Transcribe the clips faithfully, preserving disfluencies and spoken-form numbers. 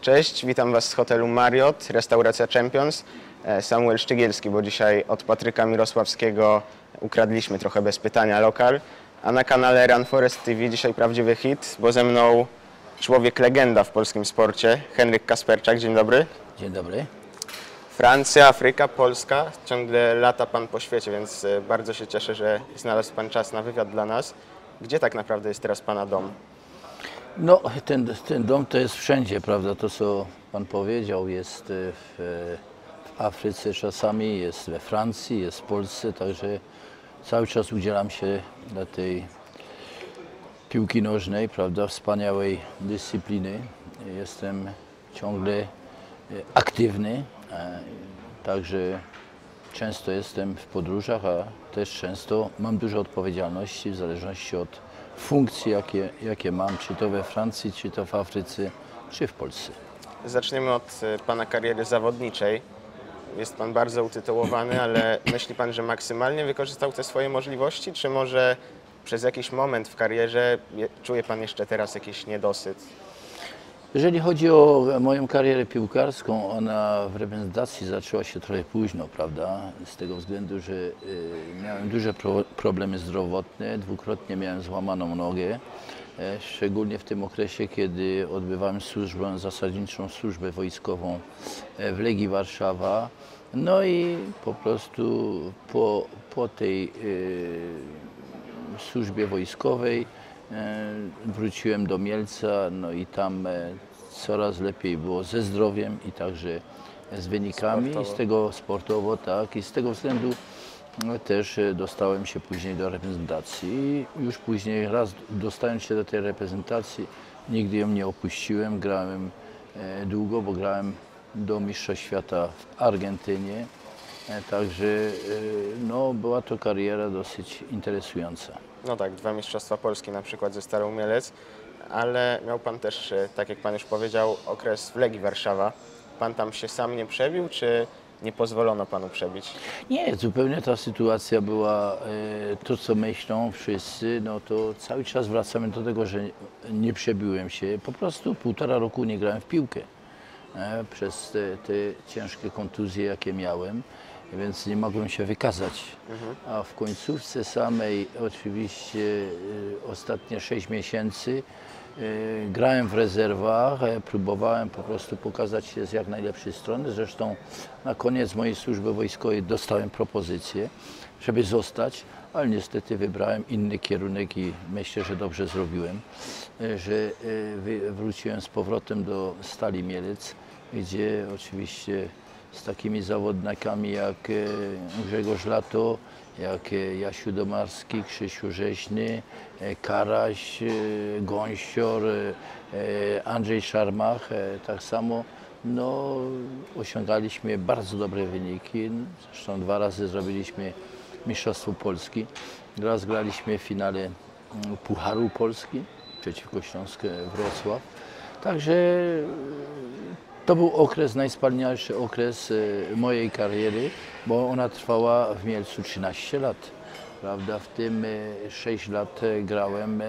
Cześć, witam Was z hotelu Marriott, restauracja Champions. Samuel Szczygielski, bo dzisiaj od Patryka Mirosławskiego ukradliśmy trochę bez pytania lokal. A na kanale Run Forest T V dzisiaj prawdziwy hit, bo ze mną człowiek legenda w polskim sporcie, Henryk Kasperczak. Dzień dobry. Dzień dobry. Francja, Afryka, Polska. Ciągle lata Pan po świecie, więc bardzo się cieszę, że znalazł Pan czas na wywiad dla nas. Gdzie tak naprawdę jest teraz Pana dom? No, ten, ten dom to jest wszędzie, prawda? To, co Pan powiedział, jest w, w Afryce czasami, jest we Francji, jest w Polsce, także cały czas udzielam się dla tej piłki nożnej, prawda? Wspaniałej dyscypliny. Jestem ciągle aktywny, także często jestem w podróżach, a też często mam dużo odpowiedzialności w zależności od funkcji, jakie, jakie mam, czy to we Francji, czy to w Afryce, czy w Polsce. Zaczniemy od Pana kariery zawodniczej. Jest Pan bardzo utytułowany, ale myśli Pan, że maksymalnie wykorzystał te swoje możliwości, czy może przez jakiś moment w karierze czuje Pan jeszcze teraz jakiś niedosyt? Jeżeli chodzi o moją karierę piłkarską, ona w reprezentacji zaczęła się trochę późno, prawda? Z tego względu, że y, miałem duże pro, problemy zdrowotne, dwukrotnie miałem złamaną nogę, e, szczególnie w tym okresie, kiedy odbywałem służbę, zasadniczą służbę wojskową w Legii Warszawa. No i po prostu po, po tej y, służbie wojskowej wróciłem do Mielca, no i tam coraz lepiej było ze zdrowiem i także z wynikami, sportowo. z tego sportowo, tak, i z tego względu też dostałem się później do reprezentacji i już później raz dostając się do tej reprezentacji, nigdy ją nie opuściłem, grałem długo, bo grałem do Mistrzostw Świata w Argentynie, także no, była to kariera dosyć interesująca. No tak, dwa Mistrzostwa Polski na przykład ze Starą Mielec, ale miał Pan też, tak jak Pan już powiedział, okres w Legii Warszawa. Pan tam się sam nie przebił, czy nie pozwolono Panu przebić? Nie, zupełnie ta sytuacja była e, to, co myślą wszyscy, no to cały czas wracamy do tego, że nie przebiłem się. Po prostu półtora roku nie grałem w piłkę e, przez te, te ciężkie kontuzje, jakie miałem. Więc nie mogłem się wykazać. Mhm. A w końcówce samej, oczywiście y, ostatnie sześć miesięcy y, grałem w rezerwach, y, próbowałem po prostu pokazać się z jak najlepszej strony. Zresztą na koniec mojej służby wojskowej dostałem propozycję, żeby zostać, ale niestety wybrałem inny kierunek i myślę, że dobrze zrobiłem, y, że y, wróciłem z powrotem do Stali Mielec, gdzie oczywiście z takimi zawodnikami jak Grzegorz Lato, jak Jasiu Domarski, Krzysiu Rzeźny, Karaś, Gąsior, Andrzej Szarmach. Tak samo no, osiągaliśmy bardzo dobre wyniki. Zresztą dwa razy zrobiliśmy Mistrzostwo Polski. Raz graliśmy w finale Pucharu Polski przeciwko Śląsku Wrocław. Także to był okres, najwspanialszy okres mojej kariery, bo ona trwała w Mielcu trzynaście lat, prawda? W tym sześć lat grałem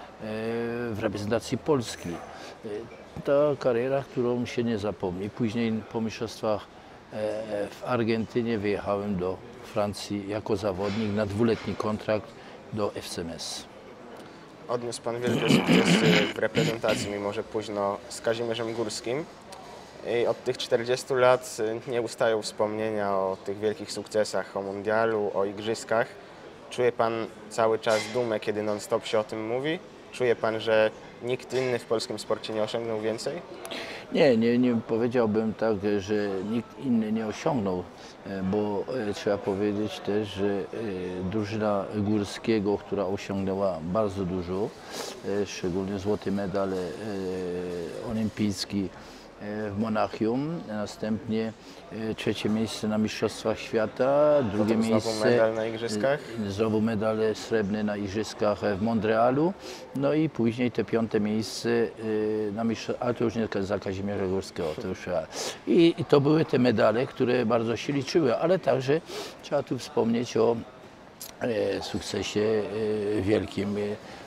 w reprezentacji Polski. Ta kariera, którą się nie zapomni. Później po mistrzostwach w Argentynie wyjechałem do Francji jako zawodnik na dwuletni kontrakt do F C M S. Odniósł Pan wielkie sukcesy w reprezentacji, mimo że późno z Kazimierzem Górskim. I od tych czterdziestu lat nie ustają wspomnienia o tych wielkich sukcesach, o mundialu, o igrzyskach. Czuje Pan cały czas dumę, kiedy non-stop się o tym mówi? Czuje Pan, że nikt inny w polskim sporcie nie osiągnął więcej? Nie, nie, nie powiedziałbym tak, że nikt inny nie osiągnął, bo trzeba powiedzieć też, że drużyna Górskiego, która osiągnęła bardzo dużo, szczególnie złoty medal olimpijski w Monachium, następnie trzecie miejsce na Mistrzostwach Świata, drugie Potem miejsce, znowu medal na Igrzyskach. Znowu medal srebrny na Igrzyskach w Montrealu, no i później te piąte miejsce na Mistrzostwach, ale to już nie za Kazimierza Górskiego, to już, i, i to były te medale, które bardzo się liczyły, ale także trzeba tu wspomnieć o sukcesie wielkim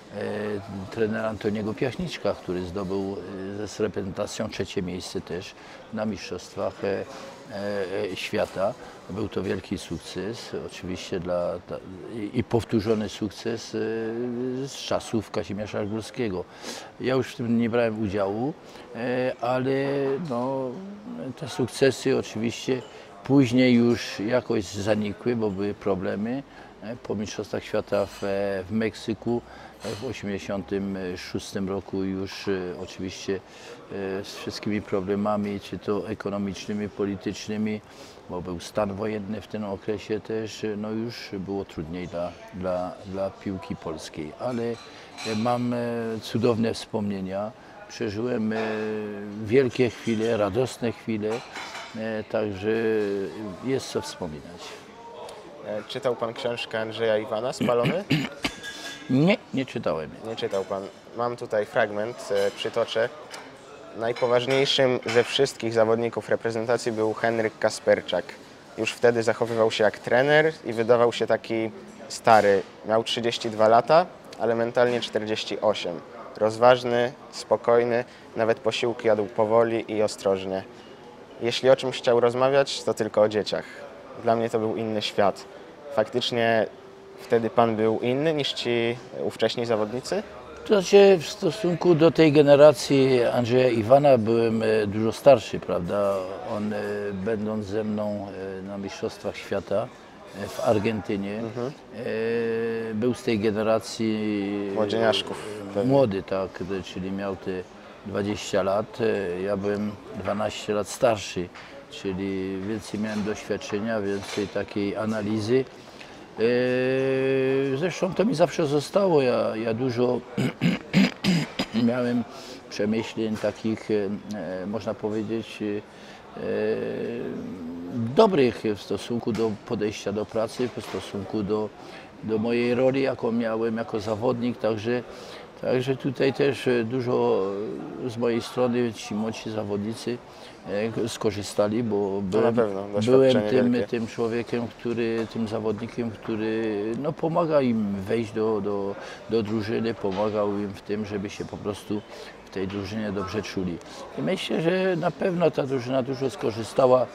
trener Antoniego Piachniczka, który zdobył e, z reprezentacją trzecie miejsce też na Mistrzostwach e, e, Świata. Był to wielki sukces, oczywiście dla, dla, i powtórzony sukces e, z czasów Kazimierza Górskiego. Ja już w tym nie brałem udziału, e, ale no, te sukcesy oczywiście później już jakoś zanikły, bo były problemy. Po Mistrzostwach Świata w, w Meksyku w tysiąc dziewięćset osiemdziesiątym szóstym roku już oczywiście z wszystkimi problemami, czy to ekonomicznymi, politycznymi, bo był stan wojenny w tym okresie też, no już było trudniej dla, dla, dla piłki polskiej. Ale mam cudowne wspomnienia, przeżyłem wielkie chwile, radosne chwile, także jest co wspominać. Czytał pan książkę Andrzeja Iwana Spalony? Nie, nie czytałem. Nie czytał pan. Mam tutaj fragment, przytoczę. Najpoważniejszym ze wszystkich zawodników reprezentacji był Henryk Kasperczak. Już wtedy zachowywał się jak trener i wydawał się taki stary. Miał trzydzieści dwa lata, ale mentalnie czterdzieści osiem. Rozważny, spokojny, nawet posiłki jadł powoli i ostrożnie. Jeśli o czymś chciał rozmawiać, to tylko o dzieciach. Dla mnie to był inny świat. Faktycznie wtedy pan był inny niż ci ówcześni zawodnicy? To znaczy w stosunku do tej generacji Andrzeja Iwana byłem dużo starszy, prawda? On będąc ze mną na Mistrzostwach Świata w Argentynie, mhm. był z tej generacji młodzieniaszków. Młody, tak, czyli miał te dwadzieścia lat, ja byłem dwanaście lat starszy, czyli więcej miałem doświadczenia, więcej takiej analizy. Zresztą to mi zawsze zostało, ja, ja dużo miałem przemyśleń takich, można powiedzieć, dobrych w stosunku do podejścia do pracy, w stosunku do, do mojej roli, jaką miałem jako zawodnik, także Także tutaj też dużo z mojej strony ci młodsi zawodnicy skorzystali, bo byłem, byłem tym, tym człowiekiem, który, tym zawodnikiem, który no, pomaga im wejść do, do, do drużyny, pomagał im w tym, żeby się po prostu w tej drużynie dobrze czuli. I myślę, że na pewno ta drużyna dużo skorzystała.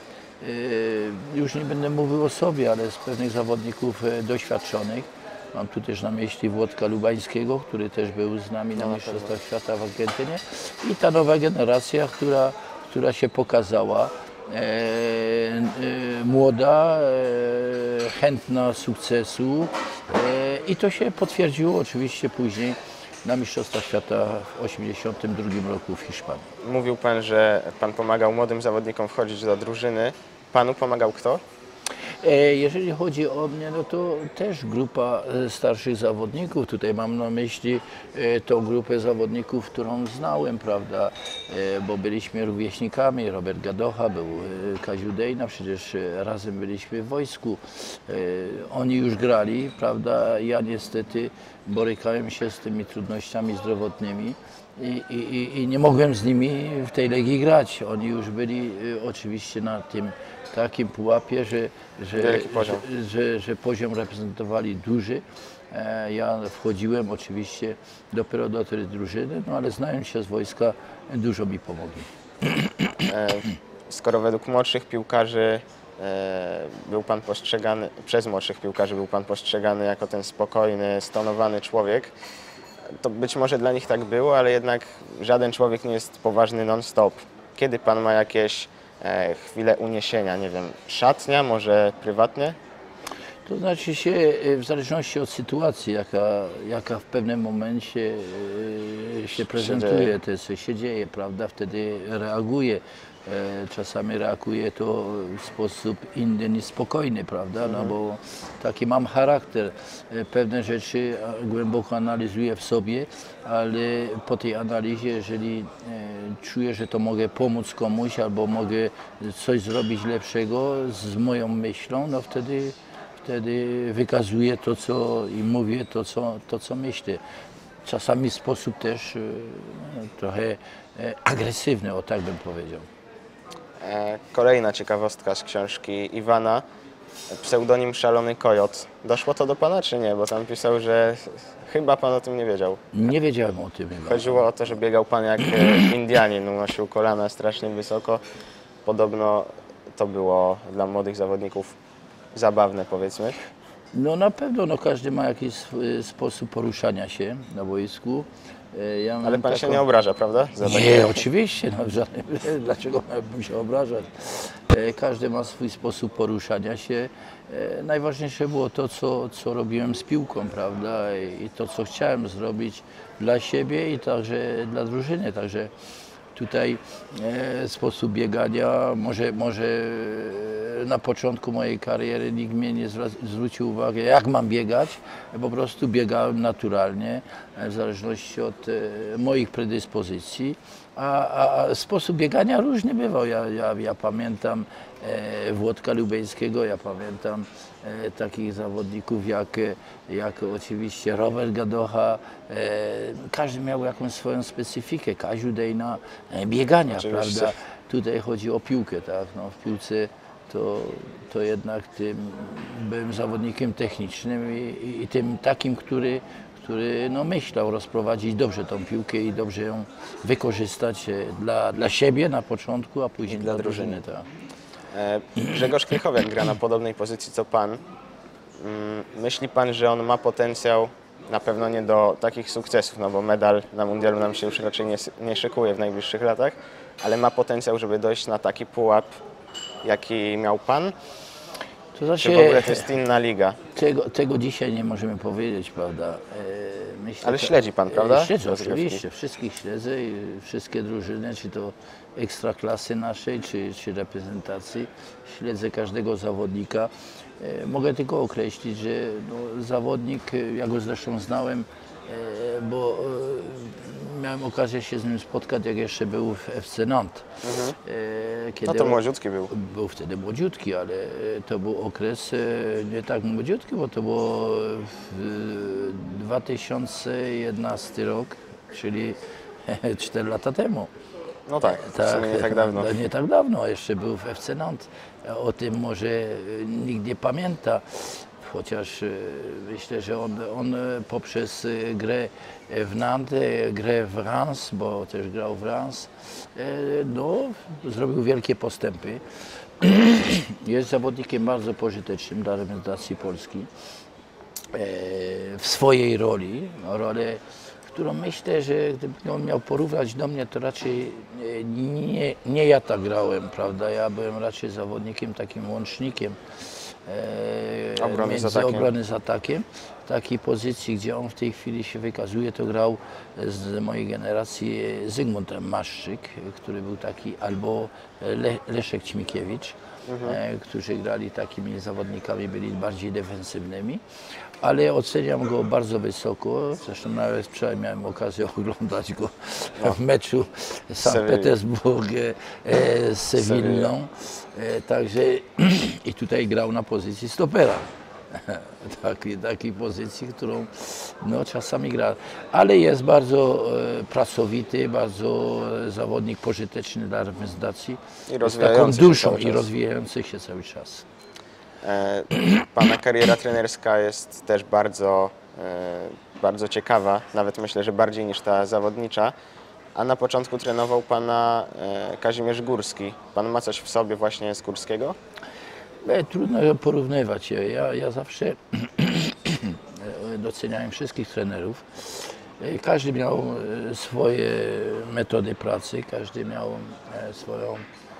Już nie będę mówił o sobie, ale z pewnych zawodników doświadczonych. Mam tu też na myśli Włodka Lubańskiego, który też był z nami na Mistrzostwach Świata w Argentynie. I ta nowa generacja, która, która się pokazała, e, e, młoda, e, chętna sukcesu e, i to się potwierdziło oczywiście później na Mistrzostwach Świata w tysiąc dziewięćset osiemdziesiątym drugim roku w Hiszpanii. Mówił pan, że pan pomagał młodym zawodnikom wchodzić do drużyny. Panu pomagał kto? Jeżeli chodzi o mnie, no to też grupa starszych zawodników. Tutaj mam na myśli tą grupę zawodników, którą znałem, prawda, bo byliśmy rówieśnikami. Robert Gadocha, był Kaziu Dejna, przecież razem byliśmy w wojsku. Oni już grali, prawda, ja niestety borykałem się z tymi trudnościami zdrowotnymi. I, i, I nie mogłem z nimi w tej Legii grać. Oni już byli oczywiście na tym takim pułapie, że, że, poziom. że, że, że poziom reprezentowali duży. Ja wchodziłem oczywiście dopiero do tej drużyny, no ale znając się z wojska, dużo mi pomogli. Skoro według młodszych piłkarzy był pan postrzegany, przez młodszych piłkarzy był pan postrzegany jako ten spokojny, stonowany człowiek, to być może dla nich tak było, ale jednak żaden człowiek nie jest poważny non-stop. Kiedy pan ma jakieś e, chwile uniesienia, nie wiem, szatnia, może prywatnie? To znaczy się w zależności od sytuacji, jaka, jaka w pewnym momencie e, się prezentuje, to co się dzieje, prawda, wtedy reaguje. Czasami reaguje to w sposób inny niż spokojny, prawda, no bo taki mam charakter. Pewne rzeczy głęboko analizuję w sobie, ale po tej analizie, jeżeli czuję, że to mogę pomóc komuś albo mogę coś zrobić lepszego z moją myślą, no wtedy, wtedy wykazuję to, co i mówię to, co, to, co myślę. Czasami w sposób też no, trochę agresywny, o tak bym powiedział. Kolejna ciekawostka z książki Iwana. pseudonim Szalony Kojot. Doszło to do pana, czy nie? Bo tam pisał, że chyba pan o tym nie wiedział. Nie wiedziałem o tym chyba. Chodziło o to, że biegał pan jak e, Indianin, unosił kolana strasznie wysoko. Podobno to było dla młodych zawodników zabawne, powiedzmy. No na pewno, no każdy ma jakiś swój sposób poruszania się na boisku. E, Ja mam Ale pan się taką- nie obraża, prawda? Za Nie, takie- oczywiście, no, żadnym, dlaczego miałbym się obrażać? E, Każdy ma swój sposób poruszania się. E, Najważniejsze było to, co, co robiłem z piłką, prawda? I i to, co chciałem zrobić dla siebie i także dla drużyny. Także tutaj e, sposób biegania, może, może e, na początku mojej kariery nikt mnie nie zwra- zwrócił uwagę, jak mam biegać. Po prostu biegałem naturalnie, e, w zależności od e, moich predyspozycji. A, a, a sposób biegania różny bywał. Ja, ja, ja pamiętam e, Włodka Lubeńskiego, ja pamiętam e, takich zawodników jak, e, jak oczywiście Robert Gadocha. E, każdy miał jakąś swoją specyfikę. Kaziu Dejna, e, biegania, Oczywiście. prawda? Tutaj chodzi o piłkę, tak? No, w piłce to, to jednak tym byłem zawodnikiem technicznym i, i, i tym takim, który który no, myślał rozprowadzić dobrze tą piłkę i dobrze ją wykorzystać e, dla, dla siebie na początku, a później dla dla drużyny. drużyny. Tak. E, Grzegorz Krychowiak gra na podobnej pozycji co pan. Mm, Myśli pan, że on ma potencjał, na pewno nie do takich sukcesów, no bo medal na mundialu nam się już raczej nie, nie szykuje w najbliższych latach, ale ma potencjał, żeby dojść na taki pułap, jaki miał pan? To znaczy, Czy w ogóle to jest inna liga? tego, tego dzisiaj nie możemy powiedzieć, prawda? E, Myślę, Ale że- śledzi pan, prawda? E, Śledzę, Rozgrywki. oczywiście. Wszystkich śledzę i wszystkie drużyny, czy to ekstraklasy naszej, czy, czy reprezentacji. Śledzę każdego zawodnika. E, Mogę tylko określić, że no, zawodnik, e, ja go zresztą znałem, e, bo e, miałem okazję się z nim spotkać, jak jeszcze był w F C Nantes. E, Kiedy No to młodziutki był. był wtedy młodziutki, ale e, to był okres e, nie tak młodziutki, bo to było w dwa tysiące jedenasty rok, czyli cztery lata temu. No tak, w sumie nie tak dawno. no, Nie tak dawno, jeszcze był w F C Nantes. O tym może e, nikt nie pamięta, chociaż e, myślę, że on, on e, poprzez e, grę w Nantes, e, grę w Reims, bo też grał w Reims, e, no, zrobił wielkie postępy. Jest zawodnikiem bardzo pożytecznym dla reprezentacji Polski e, w swojej roli, no, rolę, którą myślę, że gdyby on miał porównać do mnie, to raczej e, nie, nie ja tak grałem, prawda? Ja byłem raczej zawodnikiem, takim łącznikiem e, Obrony z między atakiem. obrony z atakiem. W takiej pozycji, gdzie on w tej chwili się wykazuje, to grał z mojej generacji Zygmunt Maszczyk, który był taki, albo Le, Leszek Ćmikiewicz, e, którzy grali takimi zawodnikami, byli bardziej defensywnymi, ale oceniam go bardzo wysoko. Zresztą nawet wczoraj miałem okazję oglądać go w meczu Sankt Sewilli. Petersburg e, z Sewillą. E, także i tutaj grał na pozycji stopera. Takiej, takiej pozycji, którą no, czasami gra. Ale jest bardzo e, pracowity, bardzo e, zawodnik pożyteczny dla reprezentacji. I Z taką rozwijający się duszą cały i czas. rozwijający się cały czas. E, Pana kariera trenerska jest też bardzo, e, bardzo ciekawa, nawet myślę, że bardziej niż ta zawodnicza. A na początku trenował Pana e, Kazimierz Górski. Pan ma coś w sobie właśnie z Górskiego? E, Trudno porównywać je. Ja, ja zawsze doceniałem wszystkich trenerów. E, Każdy miał e, swoje metody pracy, każdy miał e, swoją,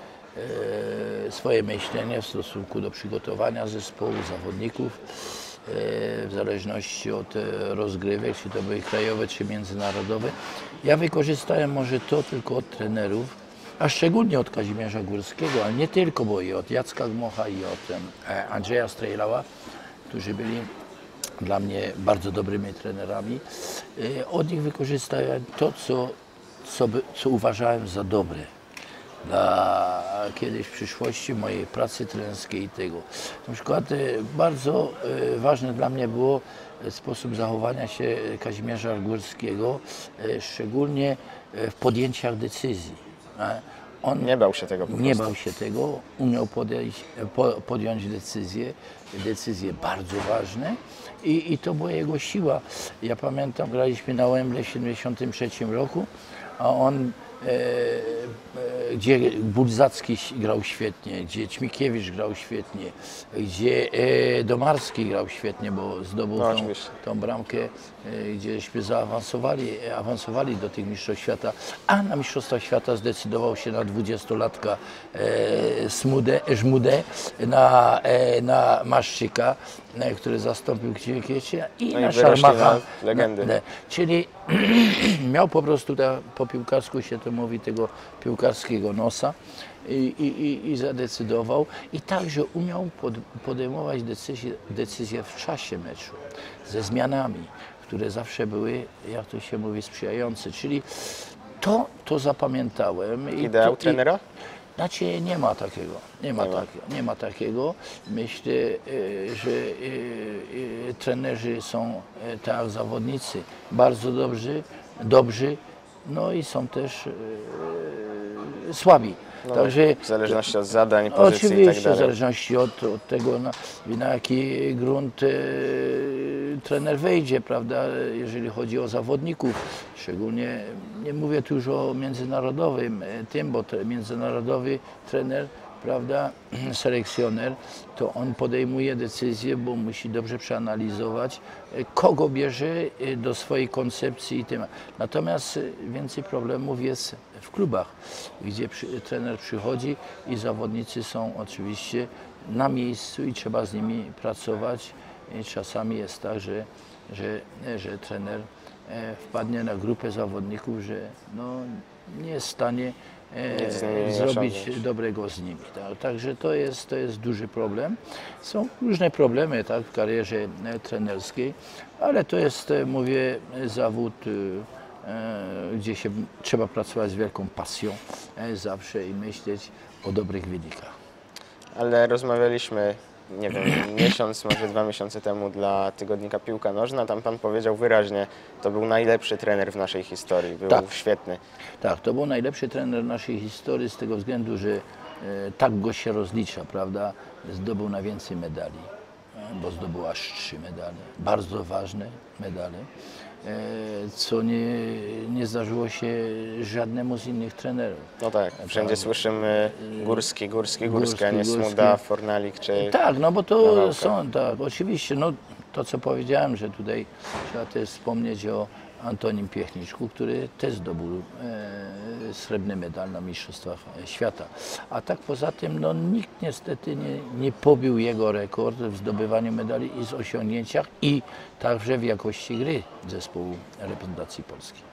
e, swoje myślenie w stosunku do przygotowania zespołu, zawodników. E, W zależności od e, rozgrywek, czy to były krajowe, czy międzynarodowe. Ja wykorzystałem może to tylko od trenerów, a szczególnie od Kazimierza Górskiego, ale nie tylko, bo i od Jacka Gmocha, i od e, Andrzeja Strejlała, którzy byli dla mnie bardzo dobrymi trenerami. E, Od nich wykorzystałem to, co, co, by, co uważałem za dobre dla kiedyś w przyszłości mojej pracy trenerskiej i tego. Na przykład e, bardzo e, ważne dla mnie było e, sposób zachowania się Kazimierza Górskiego, e, szczególnie e, w podjęciach decyzji. E, on Nie bał się tego po nie prostu. bał się tego, umiał podejść, po, podjąć decyzje, decyzje bardzo ważne i, i to była jego siła. Ja pamiętam, graliśmy na Wembley w siedemdziesiątym trzecim roku, a on e, e, gdzie Budzacki grał świetnie, gdzie Ćmikiewicz grał świetnie, gdzie e, Domarski grał świetnie, bo zdobył No, tą, oczywiście. tą bramkę, e, gdzieśmy zaawansowali awansowali do tych mistrzostw świata, a na mistrzostwach świata zdecydował się na dwudziestolatka e, Smudę, Żmudę, na, e, na Maszczyka, e, który zastąpił Kciukiewicza i No i na wyrośli Szarmacha. na legendy. Na- na- Czyli miał po prostu, ta, po piłkarsku się to mówi, tego piłkarskiego nosa i, i, i, i zadecydował. I także umiał pod, podejmować decyzje, decyzje w czasie meczu, ze zmianami, które zawsze były, jak to się mówi, sprzyjające. Czyli to, to zapamiętałem. I Ideał to, trenera? I, znaczy nie ma takiego, nie ma, Nie ma. takiego, nie ma takiego. Myślę, e, że e, e, trenerzy są e, tak jak zawodnicy, bardzo dobrzy, dobrzy, no i są też e, słabi. No, Także w zależności od zadań, pozycji i tak oczywiście, w dalej. zależności od, od tego, na, na jaki grunt e, trener wejdzie, prawda, jeżeli chodzi o zawodników. Szczególnie, nie mówię tu już o międzynarodowym e, tym, bo te, międzynarodowy trener, prawda, selekcjoner, to on podejmuje decyzję, bo musi dobrze przeanalizować, e, kogo bierze e, do swojej koncepcji i tym. Natomiast e, więcej problemów jest w klubach, gdzie przy, trener przychodzi i zawodnicy są oczywiście na miejscu i trzeba z nimi pracować. I czasami jest tak, że, że, że trener e, wpadnie na grupę zawodników, że no, nie jest w stanie e, Nic z nimi nie zrobić osiągnąć. dobrego z nimi. Tak? Także to jest, to jest duży problem. Są różne problemy, tak, w karierze e, trenerskiej, ale to jest, e, mówię, zawód, e, e, gdzie się trzeba pracować z wielką pasją e, zawsze i myśleć o dobrych wynikach. Ale rozmawialiśmy, nie wiem, miesiąc, może dwa miesiące temu dla tygodnika Piłka Nożna. Tam pan powiedział wyraźnie, to był najlepszy trener w naszej historii, był Tak. świetny. Tak, to był najlepszy trener naszej historii z tego względu, że e, tak go się rozlicza, prawda? Zdobył najwięcej medali, e, bo zdobył aż trzy medale, bardzo ważne medale, e, co nie, nie zdarzyło się żadnemu z innych trenerów. No tak, wszędzie słyszymy Górski, Górski, Górski, a nie Górski, Smuda, Górski. Fornalik czy... Tak, no bo to Nawałka. są, tak, oczywiście, no to co powiedziałem, że tutaj trzeba też wspomnieć o Antonim Piechniczku, który też zdobył e, srebrny medal na Mistrzostwach Świata. A tak poza tym, no nikt niestety nie, nie pobił jego rekord w zdobywaniu medali i z osiągnięciach i także w jakości gry zespołu reprezentacji Polski.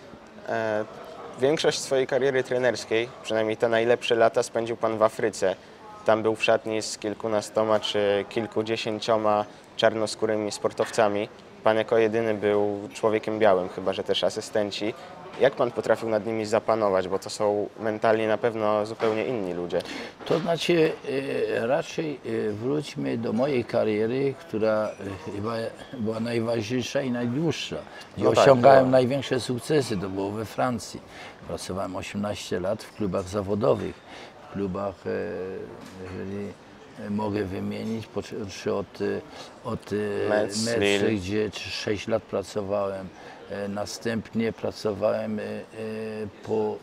E, większość swojej kariery trenerskiej, przynajmniej te najlepsze lata, spędził pan w Afryce. Tam był w szatni z kilkunastoma czy kilkudziesięcioma czarnoskórymi sportowcami. Pan jako jedyny był człowiekiem białym, chyba że też asystenci. Jak pan potrafił nad nimi zapanować, bo to są mentalnie na pewno zupełnie inni ludzie. To znaczy, e, raczej e, wróćmy do mojej kariery, która e, chyba była najważniejsza i najdłuższa, gdzie No tak, osiągałem była. największe sukcesy, to było we Francji. Pracowałem osiemnaście lat w klubach zawodowych, w klubach, e, jeżeli e, mogę wymienić, począwszy od, e, od e, Metz, Metz, Lille. gdzie sześć lat pracowałem. E, Następnie pracowałem e, e, po e,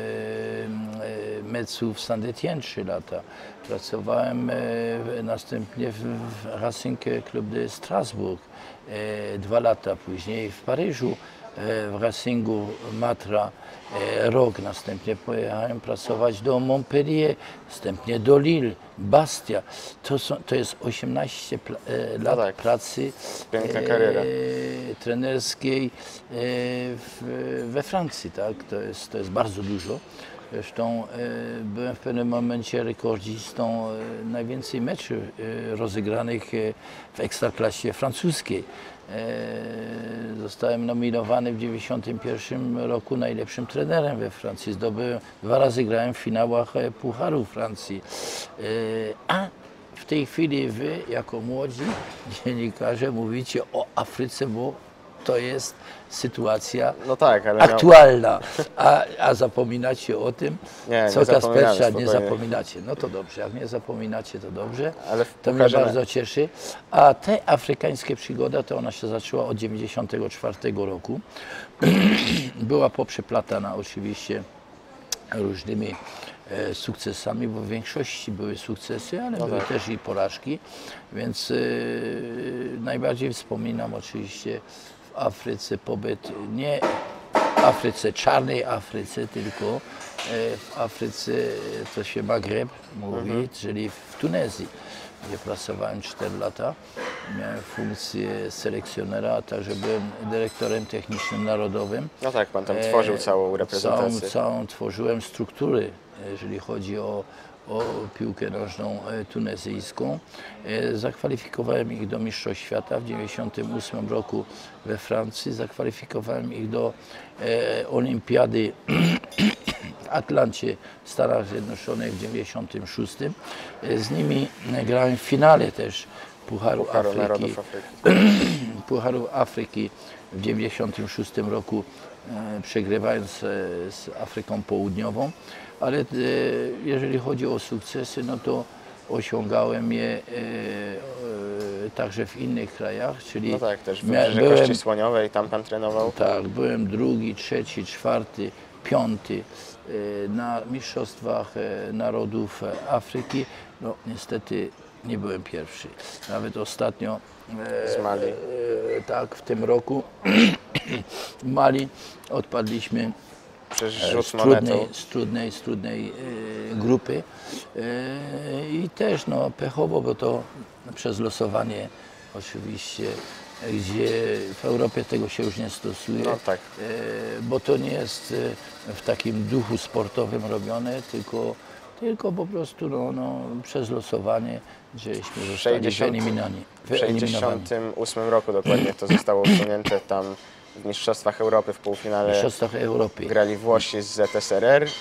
e, Metzu w Saint-Étienne trzy lata. Pracowałem e, w- następnie w, w Racing Club de Strasbourg e, dwa lata później, w Paryżu e, w Racingu Matra e, rok. Następnie pojechałem pracować do Montpellier, następnie do Lille, Bastia. To, są, to jest osiemnaście pla- e, lat tak. pracy Piękna kariera. e, trenerskiej e, w, we Francji, tak? To jest, to jest bardzo dużo. Zresztą e, byłem w pewnym momencie rekordzistą e, najwięcej meczów e, rozegranych e, w ekstraklasie francuskiej. E, zostałem nominowany w dziewięćdziesiątym pierwszym roku najlepszym trenerem we Francji. Zdobyłem, dwa razy grałem w finałach e, Pucharu Francji. E, a w tej chwili wy, jako młodzi dziennikarze, mówicie o Afryce, bo to jest sytuacja No tak, ale miał- aktualna, a, a zapominacie o tym, Nie, co nie zapominamy, Kaspercza nie spokojnie. zapominacie. No to dobrze, jak nie zapominacie, to dobrze. Ale w To mnie pucharze na- bardzo cieszy. A te afrykańskie przygoda, to ona się zaczęła od dziewięćdziesiątego czwartego roku. Była poprzeplatana oczywiście różnymi e, sukcesami, bo w większości były sukcesy, ale były tak. też i porażki, więc e, najbardziej wspominam oczywiście w Afryce pobyt, nie w Afryce, czarnej Afryce, tylko e, w Afryce, to się Magreb mówi, czyli w Tunezji, gdzie pracowałem cztery lata. Miałem funkcję selekcjonera, a także byłem dyrektorem technicznym narodowym. No tak, pan tam tworzył całą reprezentację. Całą, całą tworzyłem struktury, jeżeli chodzi o, o piłkę nożną e, tunezyjską. E, Zakwalifikowałem ich do Mistrzostw Świata w dziewięćdziesiątym ósmym roku we Francji. Zakwalifikowałem ich do e, Olimpiady w Atlancie w Stanach Zjednoczonych w dziewięćdziesiątym szóstym. E, Z nimi grałem w finale też Pucharu, Pucharu Afryki. Narodów Afryki. Pucharu Afryki w dziewięćdziesiątym szóstym roku, e, przegrywając e, z Afryką Południową, ale e, jeżeli chodzi o sukcesy, no to osiągałem je e, e, także w innych krajach, czyli No tak, też w mia- Wybrzeże byłem, Kości Słoniowej, tam pan trenował. tak, byłem drugi, trzeci, czwarty, piąty e, na Mistrzostwach e, Narodów e, Afryki. No niestety nie byłem pierwszy. Nawet ostatnio e, Z Mali. e, tak, w tym roku w Mali odpadliśmy Przez z rzut monetą. trudnej, z trudnej, z trudnej e, grupy e, i też no, pechowo, bo to przez losowanie oczywiście, gdzie w Europie tego się już nie stosuje, No tak. e, bo to nie jest e, w takim duchu sportowym robione, tylko, tylko po prostu no, no, przez losowanie, żeśmy W zostali sześćdziesiątym wyeliminowani. w wyeliminowani. sześćdziesiątym ósmym roku dokładnie to zostało usunięte tam w Mistrzostwach Europy w W półfinale. Mistrzostwach Europy. Grali Włosi z Z S R R.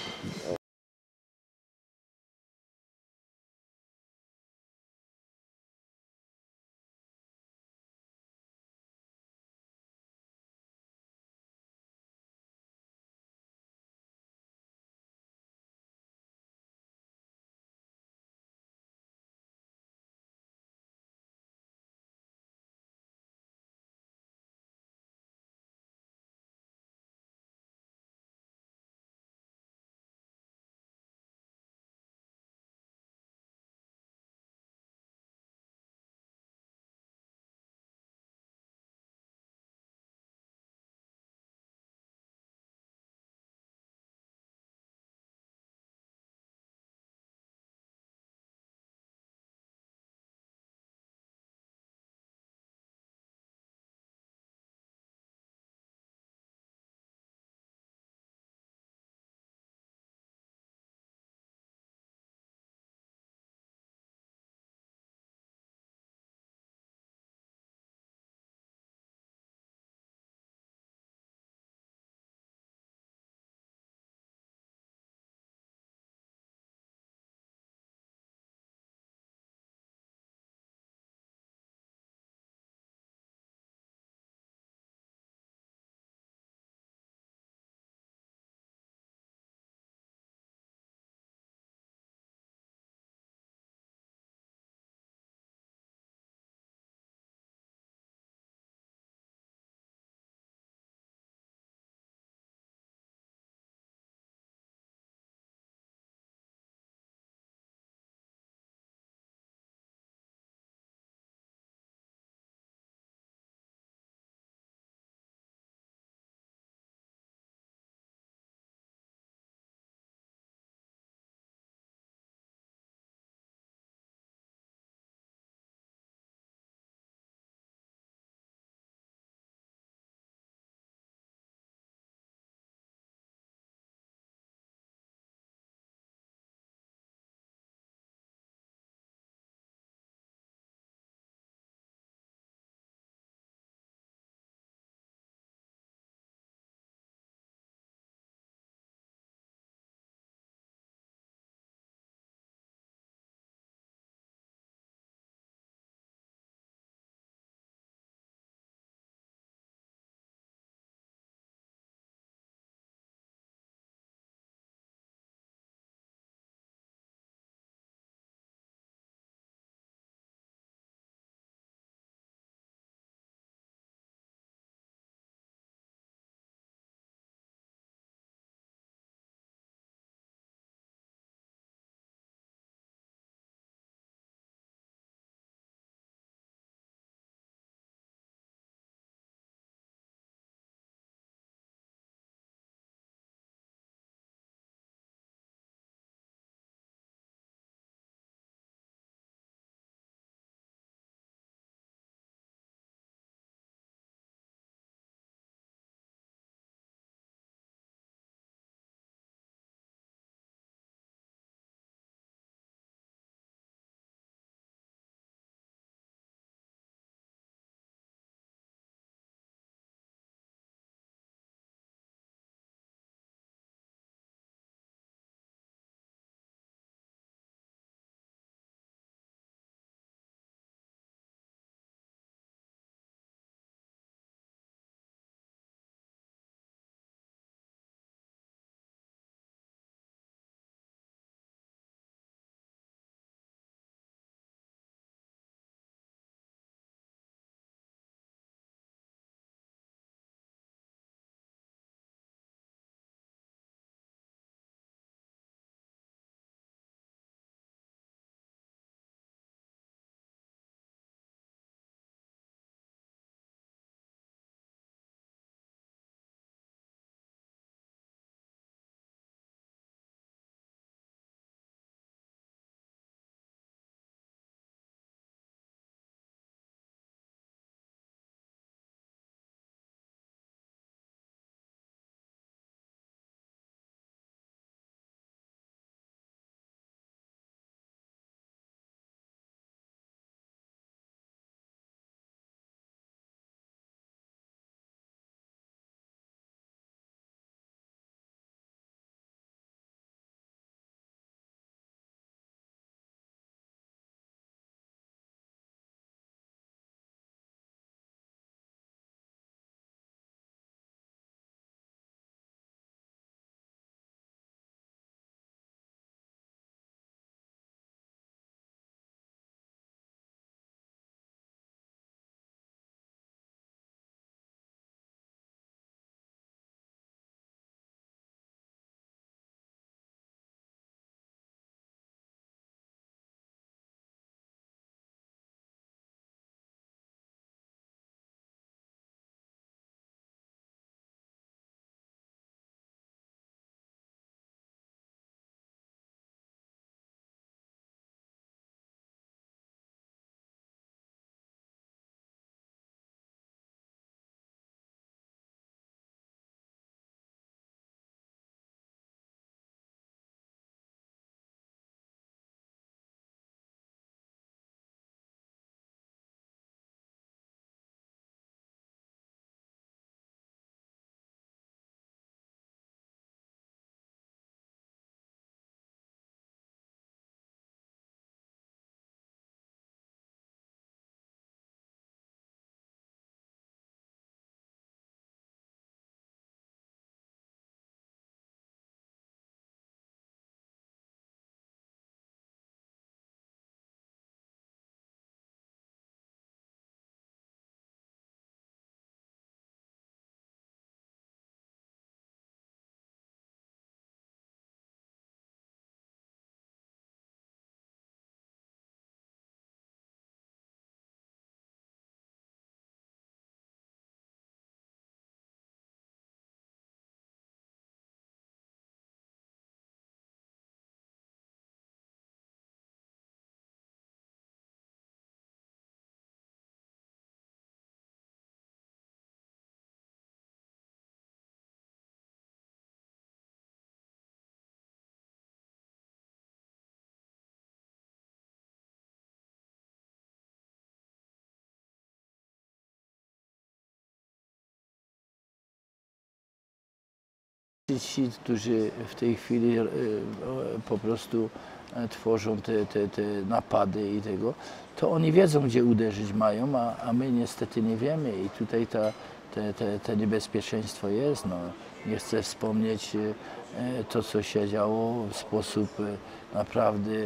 Ci, którzy w tej chwili e, po prostu e, tworzą te, te, te napady i tego, to oni wiedzą, gdzie uderzyć mają, a, a my niestety nie wiemy i tutaj ta, te, te, te niebezpieczeństwo jest. No, nie chcę wspomnieć e, to, co się działo w sposób e, naprawdę e,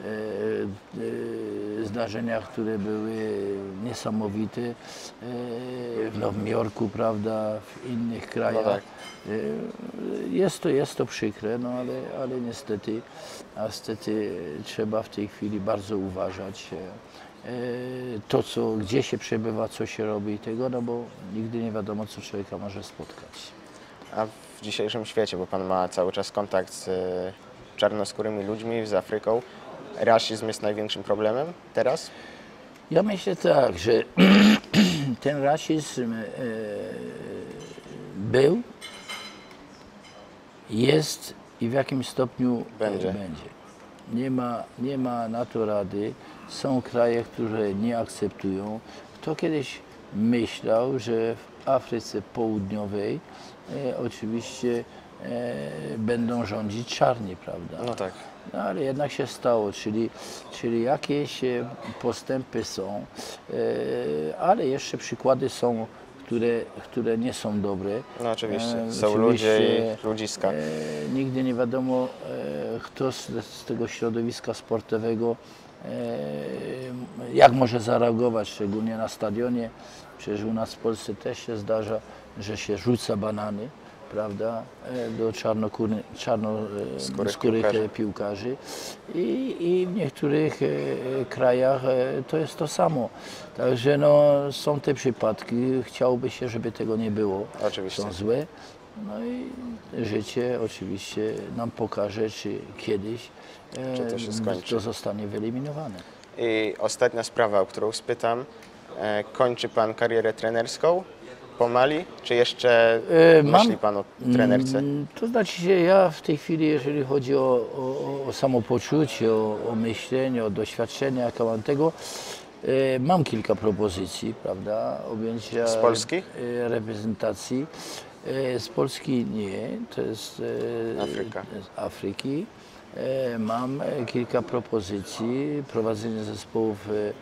e, zdarzenia, które były niesamowite e, w Nowym Jorku, prawda, w innych krajach. No tak. Jest to, jest to przykre, no ale, ale niestety, niestety trzeba w tej chwili bardzo uważać e, to, co, gdzie się przebywa, co się robi i tego, no bo nigdy nie wiadomo, co człowieka może spotkać. A w dzisiejszym świecie, bo Pan ma cały czas kontakt z e, czarnoskórymi ludźmi, z Afryką, rasizm jest największym problemem teraz? Ja myślę tak, że ten rasizm e, był, jest i w jakim stopniu Będzie. będzie. Nie ma, nie ma na to rady. Są kraje, które nie akceptują. Kto kiedyś myślał, że w Afryce Południowej e, oczywiście e, będą rządzić czarni, prawda? No tak. No, ale jednak się stało, czyli, czyli jakieś e, postępy są, e, ale jeszcze przykłady są, które, które nie są dobre. No oczywiście. E, Są oczywiście, ludzie i ludziska. E, nigdy nie wiadomo, e, kto z, z tego środowiska sportowego e, jak może zareagować, szczególnie na stadionie. Przecież u nas w Polsce też się zdarza, że się rzuca banany, prawda, e, do czarnoskórych Skórych skórych piłkarzy. piłkarzy I, i w niektórych e, krajach e, to jest to samo. Także no, są te przypadki, chciałoby się, żeby tego nie było. Oczywiście. Są złe. No i życie oczywiście nam pokaże, czy kiedyś e, Czy to się skończy. to zostanie wyeliminowane. I ostatnia sprawa, o którą spytam. E, kończy Pan karierę trenerską po Mali, czy jeszcze E, mam- myśli Pan o trenerce? Mm, To znaczy się, ja w tej chwili, jeżeli chodzi o, o, o samopoczucie, o, o myślenie, o doświadczenie, jaka mam tego, e, mam kilka propozycji, prawda, objęcia Z Polski? e, reprezentacji. E, Z Polski nie, to jest e, Afryka. z Afryki. E, Mam e, kilka propozycji prowadzenia zespołów e,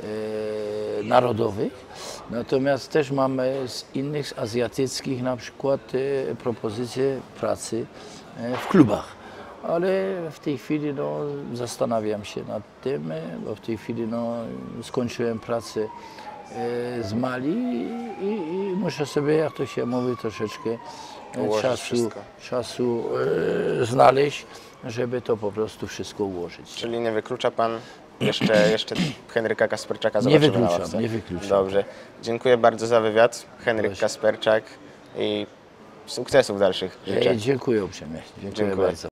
e, narodowych, natomiast też mam e, z innych z azjatyckich na przykład e, propozycje pracy e, w klubach. Ale w tej chwili no, zastanawiam się nad tym, e, bo w tej chwili no, skończyłem pracę e, z Mali i, i muszę sobie, jak to się mówi, troszeczkę e, Ułożyć czasu, wszystko. czasu e, znaleźć, żeby to po prostu wszystko ułożyć. Czyli nie wyklucza Pan jeszcze, jeszcze Henryka Kasperczaka? Nie Zobaczymy na wykluczam, ławce. nie wykluczam. Dobrze. Dziękuję bardzo za wywiad. Henryk Proszę. Kasperczak i sukcesów dalszych życzę. E, Dziękuję uprzejmie. Dziękuję Dziękuję. bardzo.